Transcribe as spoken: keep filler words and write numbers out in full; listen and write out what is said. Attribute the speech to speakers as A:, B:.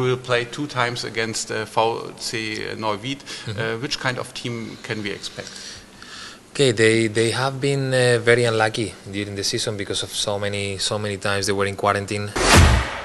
A: will play two times against uh, V C Neuwied. Mm-hmm. uh, which kind of team can we expect?
B: Okay, they they have been uh, very unlucky during the season because of so many so many times they were in quarantine.